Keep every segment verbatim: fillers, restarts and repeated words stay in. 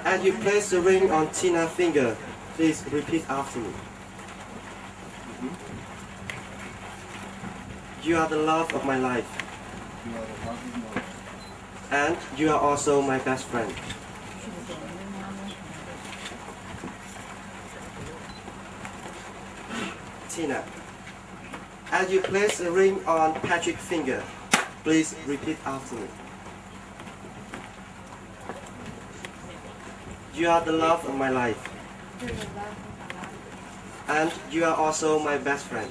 As you place the ring on Tina's finger, please repeat after me. You are the love of my life. And you are also my best friend. Tina, as you place the ring on Patrick's finger, please repeat after me. You are the love of my life. And you are also my best friend.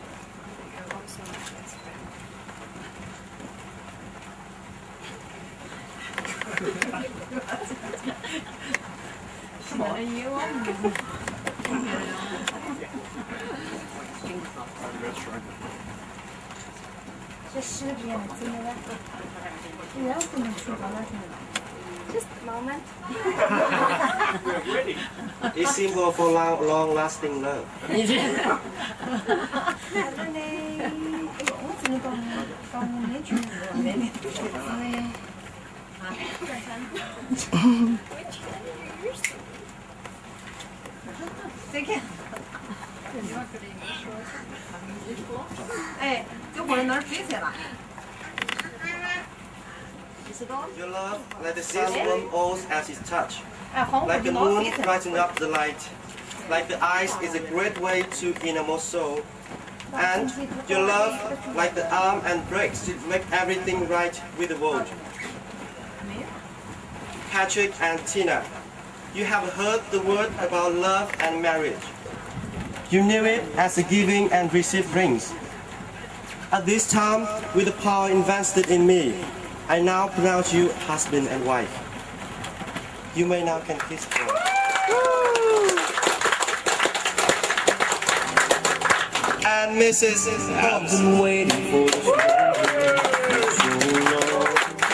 Just a moment. It's symbol for long, long-lasting love. Your love, like the sun warm all as it touch, like the moon brighten up the light, like the eyes is a great way to innermost soul, and your love, like the arm and brakes, to make everything right with the world. Patrick and Tina, you have heard the word about love and marriage. You knew it as the giving and receive rings. At this time, with the power invested in me, I now pronounce you husband and wife. You may now can kiss them. And Missus Holmes. I've been waiting for this moment so long.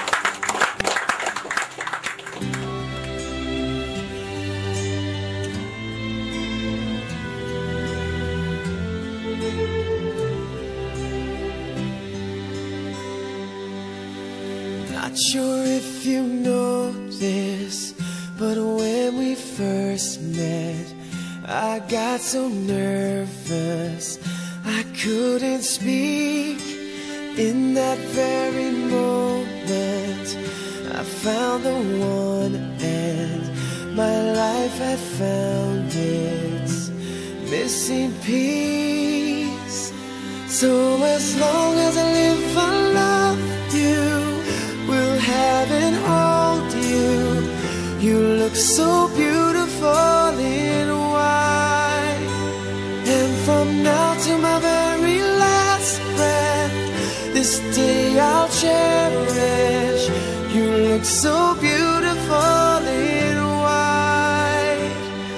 Not sure if you know this, but when we first met, I got so nervous I couldn't speak. In that very moment, I found the one, and my life had found its missing piece. So as long as I live, I love you. Will have and hold you. You look so beautiful in white. And from now to my very last breath, this day I'll cherish. You look so beautiful in white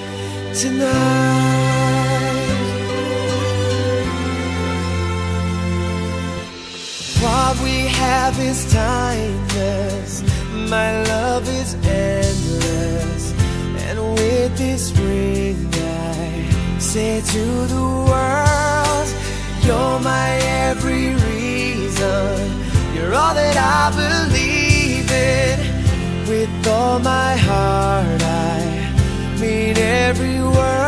tonight. What we have is timeless. My love is endless. And with this ring I say to the world, you're my every reason. You're all that I believe in. With all my heart I mean every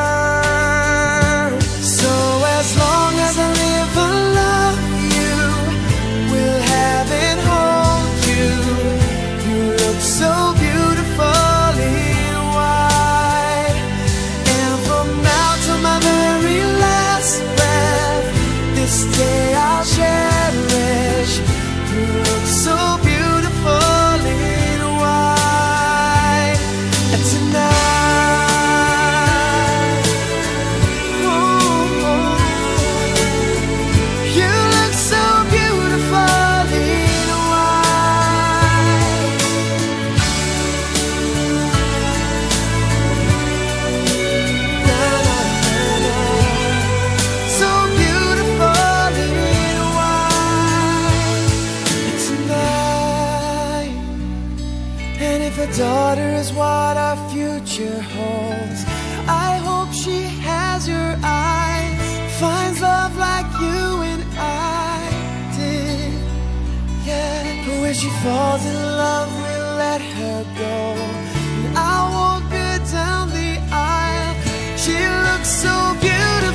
word. So as long as I live, I love you. Will have and hold you. You look so beautiful in white. And from now to my very last breath, this day I'll cherish. You look so beautiful in white tonight. Ooh, you look so beautiful in white. Na, na, na, na. So beautiful in white tonight. And if a daughter is what our future holds, I hope she has your eyes, finds love like you and I did. Yeah, but when she falls in love, we'll let her go. And I won't be so beautiful.